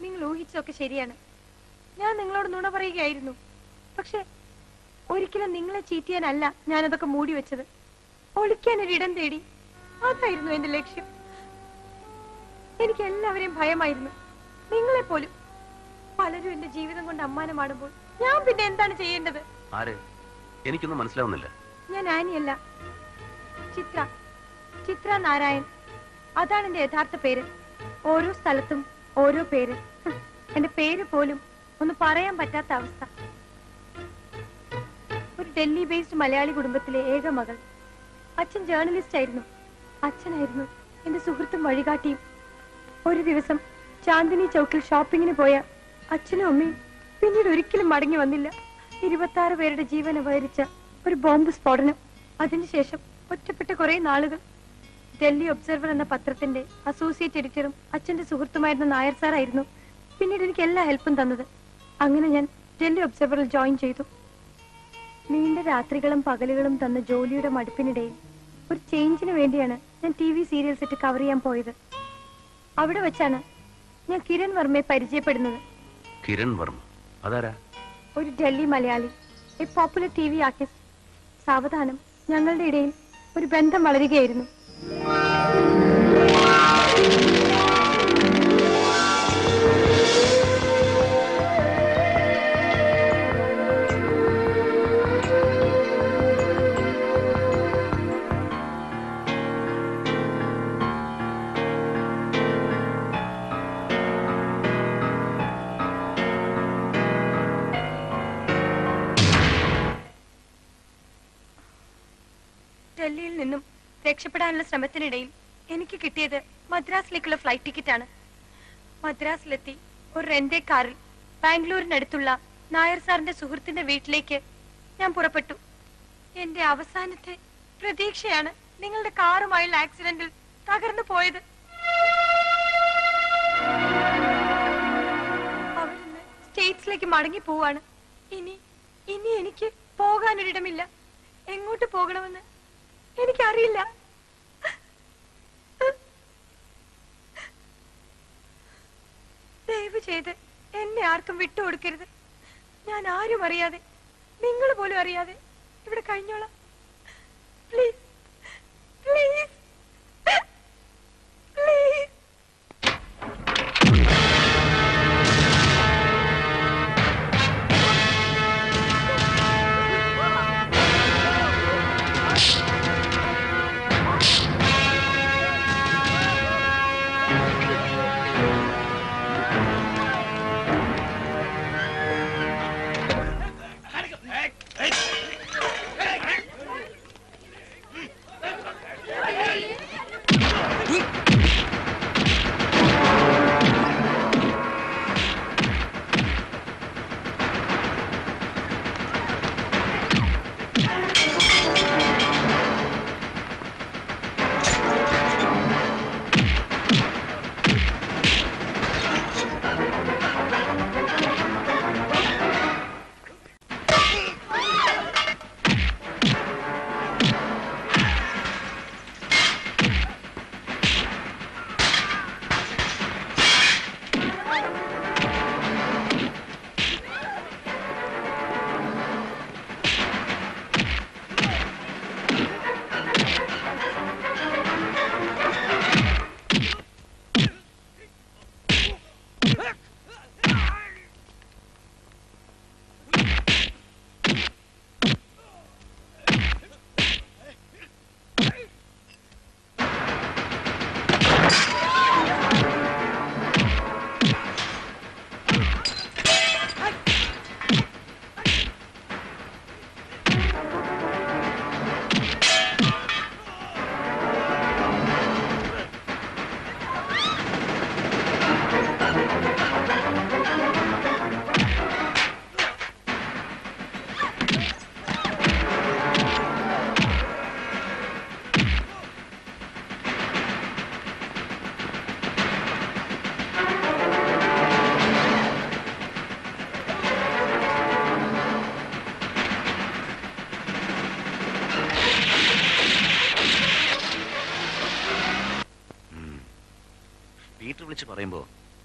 നിങ്ങൾ ഊഹിച്ചൊക്കെ ശരിയാണ്. ഞാൻ നിങ്ങളോട് നുണ പറയുകയായിരുന്നു. പക്ഷെ ഒരിക്കലും നിങ്ങളെ ചീറ്റ് ചെയ്യാനല്ല ഞാനതൊക്കെ മൂടി വെച്ചത്. ഒളിക്കാൻ ഒരിടം തേടി. അതായിരുന്നു എന്റെ ലക്ഷ്യം. എനിക്ക് എല്ലാവരെയും ഭയമായിരുന്നു, നിങ്ങളെ പോലും. പലരും എന്റെ ജീവിതം കൊണ്ട് അമ്മാനമാടുമ്പോൾ ഞാൻ പിന്നെ എന്താണ് ചെയ്യേണ്ടത്? എനിക്കൊന്നും മനസ്സിലാവുന്നില്ല. ഞാൻ ആനിയല്ല, ചിത്ര. ചിത്ര നാരായൺ. അതാണ് എന്റെ യഥാർത്ഥ പേര്. ഓരോ സ്ഥലത്തും ഓരോ പേര്. എന്റെ പേര് പോലും ഒന്ന് പറയാൻ പറ്റാത്ത അവസ്ഥ. ഒരു ഡൽഹി ബേസ്ഡ് മലയാളി കുടുംബത്തിലെ ഏക മകൾ. അച്ഛൻ ജേർണലിസ്റ്റ് ആയിരുന്നു. അച്ഛനായിരുന്നു എന്റെ സുഹൃത്തും വഴികാട്ടിയും. ഒരു ദിവസം ചാന്ദിനി ചൗക്കിൽ ഷോപ്പിങ്ങിന് പോയ അച്ഛനും അമ്മയും പിന്നീട് ഒരിക്കലും മടങ്ങി വന്നില്ല. 26 പേരുടെ ജീവൻ അപഹരിച്ച ഒരു ബോംബ് സ്ഫോടനം. അതിനുശേഷം ഒറ്റപ്പെട്ട കുറെ നാളുകൾ. ഡൽഹി ഒബ്സർവർ എന്ന പത്രത്തിന്റെ അസോസിയേറ്റ് എഡിറ്ററും അച്ഛന്റെ സുഹൃത്തുമായിരുന്ന നായർ സാറായിരുന്നു പിന്നീട് എനിക്ക് എല്ലാ ഹെൽപ്പും തന്നത്. അങ്ങനെ ഞാൻ ഡൽഹി ഒബ്സർവറിൽ ജോയിൻ ചെയ്തു. നീണ്ട രാത്രികളും പകലുകളും തന്ന ജോലിയുടെ മടുപ്പിനിടയിൽ ഒരു ചേഞ്ചിന് വേണ്ടിയാണ് ഞാൻ TV സീരിയൽ സെറ്റ് കവർ ചെയ്യാൻ പോയത്. അവിടെ വെച്ചാണ് ഞാൻ കിരൺ വർമ്മയെ പരിചയപ്പെടുന്നത്. കിരൺ വർമ്മ? അതാരാ? ഒരു Delhi Malayali, a popular TV artist. സാവധാനം ഞങ്ങളുടെ ഇടയിൽ ഒരു ബന്ധം വളരുകയായിരുന്നു. ഡൽഹിയിൽ നിന്നും രക്ഷപ്പെടാനുള്ള ശ്രമത്തിനിടയിൽ എനിക്ക് കിട്ടിയത് മദ്രാസിലേക്കുള്ള ഫ്ലൈറ്റ് ടിക്കറ്റാണ്. മദ്രാസിലെത്തി ഒരു റെന്റേ കാറിൽ ബാംഗ്ലൂരിനടുത്തുള്ള നായർ സാറിന്റെ സുഹൃത്തിന്റെ വീട്ടിലേക്ക് ഞാൻ പുറപ്പെട്ടു. എന്റെ അവസാനത്തെ പ്രതീക്ഷയാണ് നിങ്ങളുടെ കാറുമായുള്ള ആക്സിഡന്റിൽ തകർന്നു പോയത്. അവരിന്ന് സ്റ്റേറ്റ്സിലേക്ക് മടങ്ങി പോവാണ്. ഇനി എനിക്ക് പോകാനൊരിടമില്ല. എങ്ങോട്ട് പോകണമെന്ന് എനിക്കറിയില്ല. ദയവ് ചെയ്ത് എന്നെ ആർക്കും വിട്ടുകൊടുക്കരുത്. ഞാൻ ആരും അറിയാതെ, നിങ്ങൾ പോലും അറിയാതെ ഇവിടെ കഴിഞ്ഞോളാം. Please, please, please.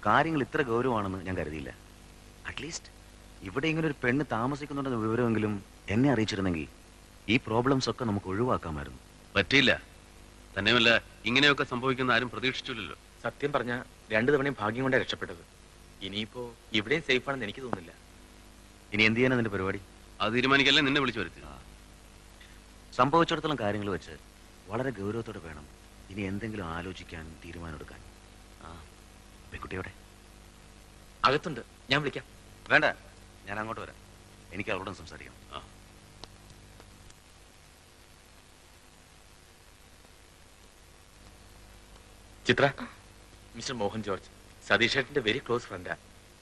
കാര്യങ്ങൾ ഇത്ര ഗൗരവമാണെന്ന് ഞാൻ കരുതിയില്ല. അറ്റ്ലീസ്റ്റ് ഇവിടെ ഇങ്ങനെ ഒരു പെണ്ണ് താമസിക്കുന്നുണ്ടെന്ന വിവരമെങ്കിലും എന്നെ അറിയിച്ചിരുന്നെങ്കിൽ ഈ പ്രോബ്ലംസ് ഒക്കെ നമുക്ക് ഒഴിവാക്കാമായിരുന്നു. പറ്റിയില്ല. തന്നെയുമല്ല, ഇങ്ങനെയൊക്കെ സംഭവിക്കുന്ന ആരും പ്രതീക്ഷിച്ചില്ലല്ലോ. സത്യം പറഞ്ഞ 2 തവണയും ഭാഗ്യം കൊണ്ടാണ് രക്ഷപ്പെട്ടത്. ഇനിയിപ്പോ ഇവിടെയും സേഫ് ആണെന്ന് എനിക്ക് തോന്നുന്നില്ല. ഇനി എന്ത് ചെയ്യാനാ നിന്റെ പരിപാടി? അത് തീരുമാനിക്കല്ലേ നിന്നെ വിളിച്ചു വരുത്തി. സംഭവിച്ചിടത്തോളം കാര്യങ്ങൾ വെച്ച് വളരെ ഗൗരവത്തോടെ വേണം ഇനി എന്തെങ്കിലും ആലോചിക്കാനും തീരുമാനമെടുക്കാൻ. പെൺകുട്ടിയോടെ അകത്തുണ്ട്, ഞാൻ വിളിക്കാം. വേണ്ട, ഞാൻ അങ്ങോട്ട് വരാം. എനിക്ക് അവളോടും സംസാരിക്കണം. ചിത്ര, മിസ്റ്റർ മോഹൻ ജോർജ്, സതീഷ് ഏട്ടന്റെ വെരി ക്ലോസ് ഫ്രണ്ടാ.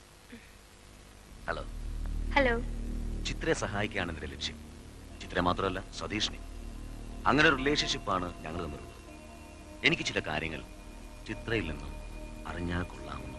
ഹലോ. ഹലോ. ചിത്രയെ സഹായിക്കുകയാണ് എന്റെ ലക്ഷ്യം. ചിത്രയെ മാത്രമല്ല, സതീഷിനെ. അങ്ങനെ ഒരു റിലേഷൻഷിപ്പാണ് ഞങ്ങൾ തമ്മിലുള്ളത്. എനിക്ക് ചില കാര്യങ്ങൾ ചിത്രയിൽ നിന്നും അറിഞ്ഞാൽ കൊള്ളാമെന്നുണ്ട്.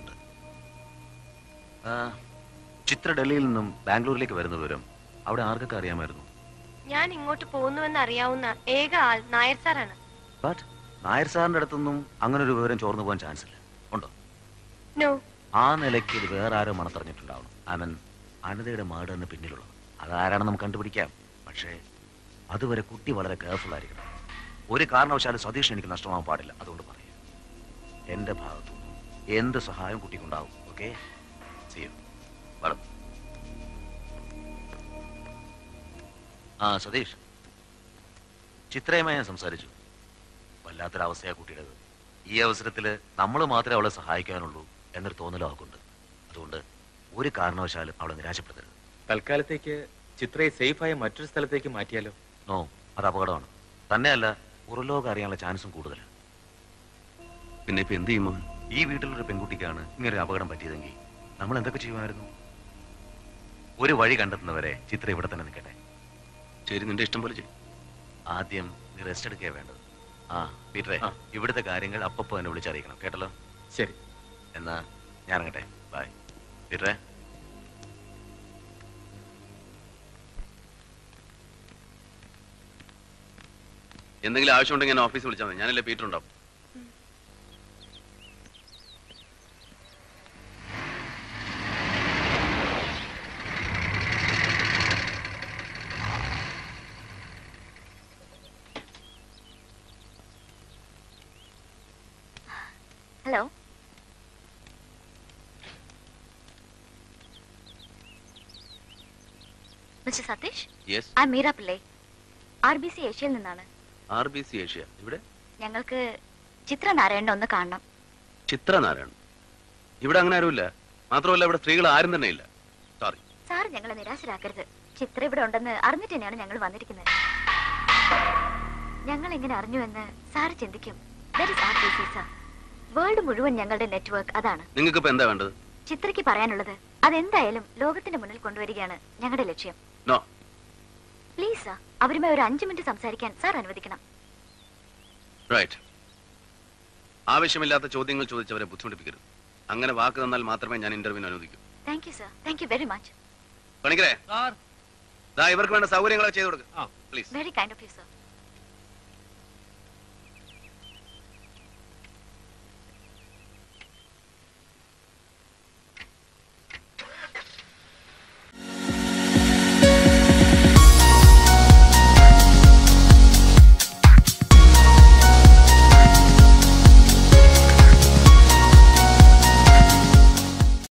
ചിത്ര ഡൽഹിയിൽ നിന്നും ബാംഗ്ലൂരിലേക്ക് വരുന്ന വിവരം അവിടെ ആർക്കൊക്കെ അറിയാമായിരുന്നു? ഞാൻ ഇങ്ങോട്ട് പോകുന്നുവെന്ന് അറിയാവുന്ന ഏക ആൾ നായർ സാറാണ്. ബട്ട് നായർ സാറിന്റെ അടുത്തൊന്നും അങ്ങനെ ഒരു വിവരം ചോർന്നു പോകാൻ ചാൻസ് ഇല്ല. ഉണ്ടോ? നോ. ആ നിലയ്ക്ക് ഇത് വേറെ ആരോ മണത്തറിഞ്ഞിട്ടുണ്ടാവണം. അവൻ അനിതയുടെ മർഡറിന് പിന്നിലുള്ളത്. അതാരാണെന്ന് നമുക്ക് കണ്ടുപിടിക്കാം. പക്ഷേ അതുവരെ കുട്ടി വളരെ കെയർഫുൾ ആയിരിക്കണം. ഒരു കാരണവശാലും സതീഷ് എനിക്ക് നഷ്ടമാവാൻ പാടില്ല. അതുകൊണ്ട് പറയാം, എന്റെ ഭാഗത്തുനിന്നും എന്ത് സഹായം കുട്ടിക്കുണ്ടാവും. Okay, see you. വളം. സതീഷ്, ചിത്രയുമായി ഞാൻ സംസാരിച്ചു. വല്ലാത്തൊരവസ്ഥയാ കുട്ടിയുടേത്. ഈ അവസരത്തിൽ നമ്മൾ മാത്രമേ അവളെ സഹായിക്കാനുള്ളൂ എന്നൊരു തോന്നലും അവൾക്കുണ്ട്. അതുകൊണ്ട് ഒരു കാരണവശാലും അവളെ നിരാശപ്പെടുത്തരുത്. തൽക്കാലത്തേക്ക് ചിത്രയെ സേഫായ മറ്റൊരു സ്ഥലത്തേക്ക് മാറ്റിയാലോ? നോ, അത് അപകടമാണ്. തന്നെയല്ല, പുറലോകം അറിയാനുള്ള ചാൻസും കൂടുതലാണ്. പിന്നെ ഇപ്പൊ എന്ത് ചെയ്യുമോ? ഈ വീട്ടിലൊരു പെൺകുട്ടിക്കാണ് ഇങ്ങനെ ഒരു അപകടം പറ്റിയതെങ്കിൽ നമ്മൾ എന്തൊക്കെ ചെയ്യുമായിരുന്നു? ഒരു വഴി കണ്ടെത്തുന്നവരെ ചിത്ര ഇവിടെ തന്നെ നിൽക്കട്ടെ. ശരി, നിന്റെ ഇഷ്ടം പോലെ ചെയ്യും. ആദ്യം നീ റെസ്റ്റ് എടുക്കുക വേണ്ടത്. പീറ്ററെ, ഇവിടുത്തെ കാര്യങ്ങൾ അപ്പപ്പോ എന്നെ വിളിച്ചറിയിക്കണം, കേട്ടല്ലോ? ശരി, എന്നാ ഞാൻ ഇറങ്ങട്ടെ. ബൈ. പീറ്ററെ. എന്തെങ്കിലും ആവശ്യമുണ്ടെങ്കിൽ ഞാൻ ഓഫീസിൽ വിളിച്ചാൽ മതി. ഞാനല്ലേ പീറ്റർ ഉണ്ടാവും. Hello. Mr. Satish? Yes. I'm Meera Pillai. RBC ഏഷ്യയിൽ നിന്നാണ്. RBC ഏഷ്യ ഇവിടെ? ഞങ്ങൾക്ക് ചിത്ര നാരായണനെ ഒന്ന് കാണണം. ചിത്ര നാരായണൻ? ഇവിടെ അങ്ങനെ ആരുമില്ല. മാത്രമല്ല ഇവിടെ സ്ത്രീകൾ ആരും തന്നെ ഇല്ല. സോറി. സാർ ഞങ്ങളെ നിരാശരാക്കരുത്. ചിത്ര ഇവിടെ ഉണ്ടെന്ന് അറിഞ്ഞിട്ട് തന്നെയാണ് ഞങ്ങൾ വന്നിരിക്കുന്നത്. ഞങ്ങൾ എങ്ങനെ അറിഞ്ഞു എന്ന് സാർ ചിന്തിക്കും. That is RBC, sir. World മുഴുവൻ ഞങ്ങളുടെ നെറ്റ്വർക്ക് അതാണ്. നിങ്ങൾക്ക് ഇപ്പൊ എന്താ വേണ്ടത്? ചിത്രയ്ക്ക് പറയാനുള്ളത് അതെന്തായാലും ലോകത്തിന്റെ മുന്നിൽ കൊണ്ടുവരികയാണ് ഞങ്ങളുടെ ലക്ഷ്യം. നോ. പ്ലീസ് സാർ, അവരുമായി ഒരു 5 മിനിറ്റ് സംസാരിക്കാൻ സാർ അനുവദിക്കണം. റൈറ്റ്. ആവശ്യമില്ലാത്ത ചോദ്യങ്ങൾ ചോദിച്ചവരെ ബുദ്ധിമുട്ടിപ്പിക്കരുത്. അങ്ങനെ വാക്ക് തന്നാൽ മാത്രമേ ഞാൻ ഇന്റർവ്യൂവിന് അനുവദിക്കൂ. Thank you sir. Thank you very much. പണിക്കരെ, ഇവർക്ക് വേണ്ട സൗകര്യങ്ങളൊക്കെ ചെയ്തു കൊടുക്കുക. Please. Very kind of you sir.